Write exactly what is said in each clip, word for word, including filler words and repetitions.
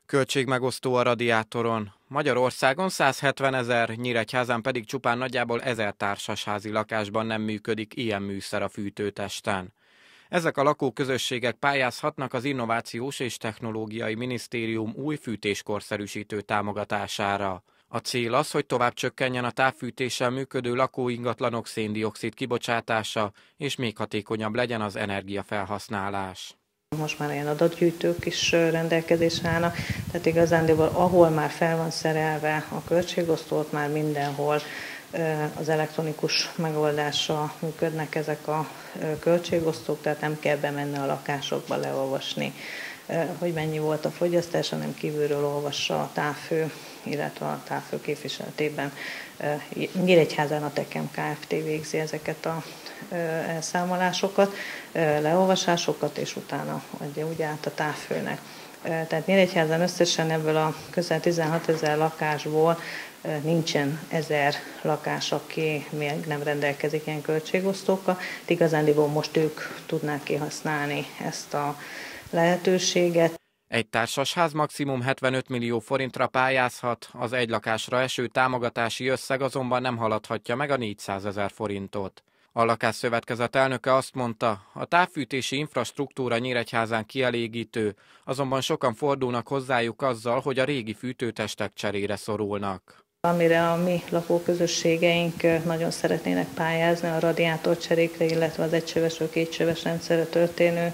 Költségmegosztó a radiátoron. Magyarországon százhetvenezer, Nyíregyházán pedig csupán nagyjából ezer társasházi lakásban nem működik ilyen műszer a fűtőtesten. Ezek a lakóközösségek pályázhatnak az Innovációs és Technológiai Minisztérium új fűtéskorszerűsítő támogatására. A cél az, hogy tovább csökkenjen a távfűtéssel működő lakóingatlanok szén-dioxid kibocsátása, és még hatékonyabb legyen az energiafelhasználás. Most már ilyen adatgyűjtők is rendelkezésre állnak, tehát igazándiból ahol már fel van szerelve a költségosztót, már mindenhol az elektronikus megoldásra működnek ezek a költségosztók, tehát nem kell bemenni a lakásokba leolvasni, hogy mennyi volt a fogyasztás, hanem kívülről olvassa a távhő, illetve a távhő képviseletében. Nyíregyházán a Tekem Kft. Végzi ezeket a elszámolásokat, leolvasásokat, és utána adja úgy át a távhőnek. Tehát Nyíregyházán összesen ebből a közel tizenhatezer lakásból nincsen ezer lakás, aki még nem rendelkezik ilyen költségosztókkal. Igazándiból most ők tudnák kihasználni ezt a lehetőséget. Egy társasház maximum hetvenöt millió forintra pályázhat, az egy lakásra eső támogatási összeg azonban nem haladhatja meg a négyszázezer forintot. A lakásszövetkezet elnöke azt mondta, a távfűtési infrastruktúra Nyíregyházán kielégítő, azonban sokan fordulnak hozzájuk azzal, hogy a régi fűtőtestek cserére szorulnak. Amire a mi lakóközösségeink nagyon szeretnének pályázni, a radiátorcserékre, illetve az egycsövesről kétcsöves rendszerre történő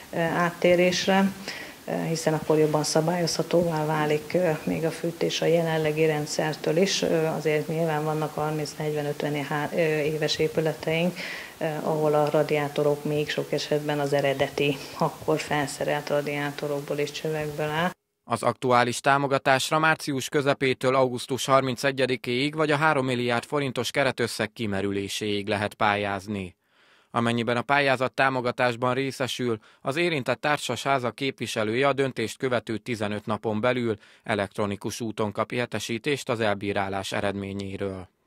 áttérésre, hiszen akkor jobban szabályozhatóvá válik még a fűtés a jelenlegi rendszertől is. Azért nyilván vannak harminc-negyven-ötven éves épületeink, ahol a radiátorok még sok esetben az eredeti, akkor felszerelt radiátorokból és csövekből áll. Az aktuális támogatásra március közepétől augusztus harmincegyedikéig vagy a három milliárd forintos keretösszeg kimerüléséig lehet pályázni. Amennyiben a pályázat támogatásban részesül, az érintett társasháza képviselője a döntést követő tizenöt napon belül elektronikus úton kap értesítést az elbírálás eredményéről.